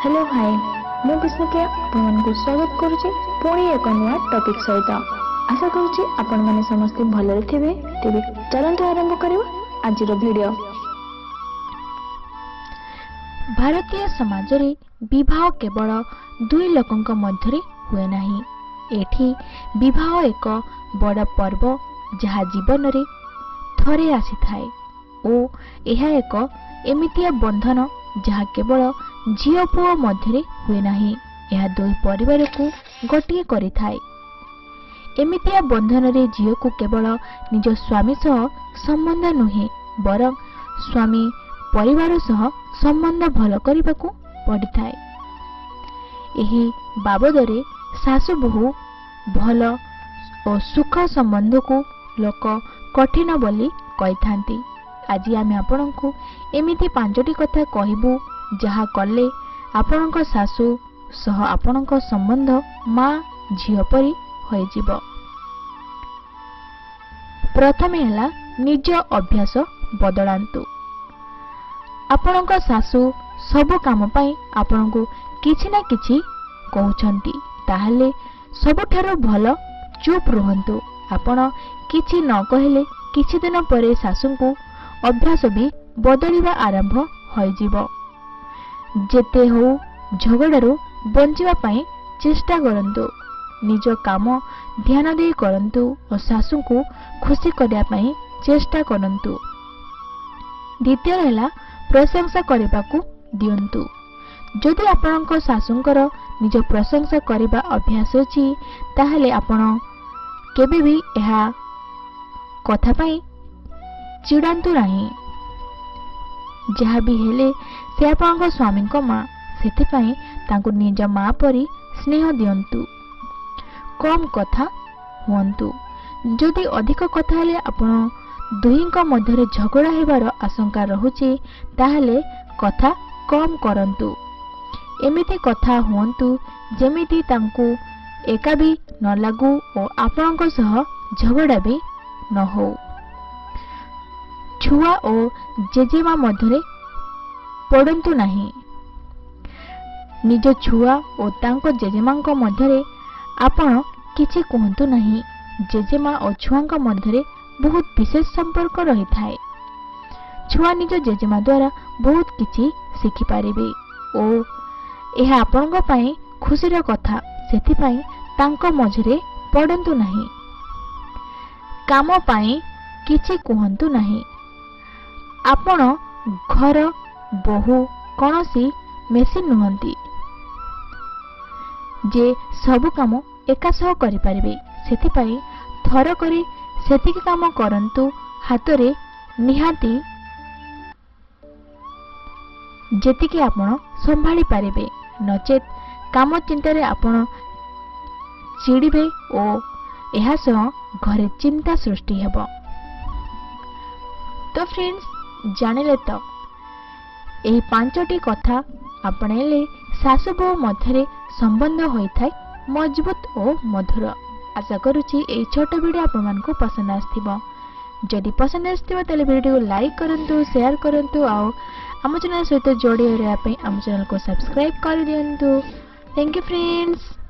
Hello भाई मु विष्णुप्रिया आपको स्वागत करुच्ची पुणी एक नुआ टॉपिक सहित आशा करुच्ची आपण माने समस्ते भलरे थिबे। तेबे चलंतु आरंभ करिबा आज वीडियो। भारतीय समाज रे विवाह केवल दुई लोकंक मध्यरे हुए नाही। एठी विवाह एक बड़ पर्व जहा जीवन रे थरे आसी थाए ओ एहा एक एमितिया बंधन जहा केवल झियो पुओ मध्यरे हुए नाही। यह दुई परिवार को गोटिए करि थाए। एमितिया बंधन रे झियो को केवल निज स्वामी सह संबंध नुहे बरं स्वामी परिवार सह संबंध भल करने को पड़ी थाए। एही बाबदरे सासु बहु भल और सुख संबंध को लोक कठिन बोली कहि थांती। आज आमे आपनकु एमिति पांचटी कथा कहिबु जहा कले आपनक सासु सह आपनक संबंध मां झियो परी होई जिवो। प्रथमे हला निज अभ्यास बदलांतु। आपनक सासु सब काम पाई आपनकु किछि ना किछि कहउछंती ताहले सबठारो भल चुप रहंतु। आपण किछि न कहले किछि दिन परे सासुंकु अभ्यास भी बदलिबा आरंभ होई जिवो। जेते हो झगड़ारू बंचिबा पाई चेष्टा करंतु। निज काम ध्यान दे करंतु और सासु को खुशी करिया पाई चेष्टा करंतु। द्वितीय हैला प्रशंसा करिबाकू दियंतु। जदि आपनक सासुंकर निज प्रशंसा करिबा अभ्यास अछि ताहले आपण केबे भी एहा कथा पाई चिड़ांतु नाही। जहा भी हेले से आपनक स्वामी को मां सेति पाई तांको निज मां परी स्नेह दियंतु। कम कथा हुअंतु। जदि अधिक कथा हेले आपण दुहींक मध्यरे झगड़ा हेबार आशंका रहुची ताहले कथा कम करंतु। एमिति कथा हुअंतु जेमिति तांको एका भी न लागू और आपनक सह झगड़ा भी न हो। छुआ और जेजेमा मध्यरे पड़ंतु नाही। निज छुआ और तांको जेजेमांक मध्यरे आपण किछि कहंतु नाही। जेजेमा और छुआंक मध्यरे बहुत विशेष संपर्क रही थाए। छुआ निज जेजेमा द्वारा बहुत किछि शिखि पारिबे ओ एहा आपनक पाई खुशीर कथा सेति पाई तांको मझरे पड़ंतु नाही। काम पाई किछि कहंतु नाही। आपण घर बहु कौनसी मेसिन नुहंती जे सब काम एका सह करि पारिबे। सेति पाई थर करी सेतिक काम करंतु। हातरे निहाती जेतिके आपण संभाली पारिबे नचेत काम चिंतारे आपण चिड़िबे ओ एहा सह घरे चिंता सृष्टि हेबो। तो फ्रेंड्स जानिले तो एही पांचटी कथा आपणेले सासु बहु मध्यरे संबंध होई थाए मजबूत और मधुर। आशा करुच्ची एही छोट वीडियो आपण मानकु पसंद आस्थिबो। जदि पसंद आस्थिबो तले वीडियो को लाइक करंतु शेयर करंतु आ आम चैनल सहित जोड़ी रहा आम चैनल को सब्सक्राइब कर दियंतु। Thank you friends.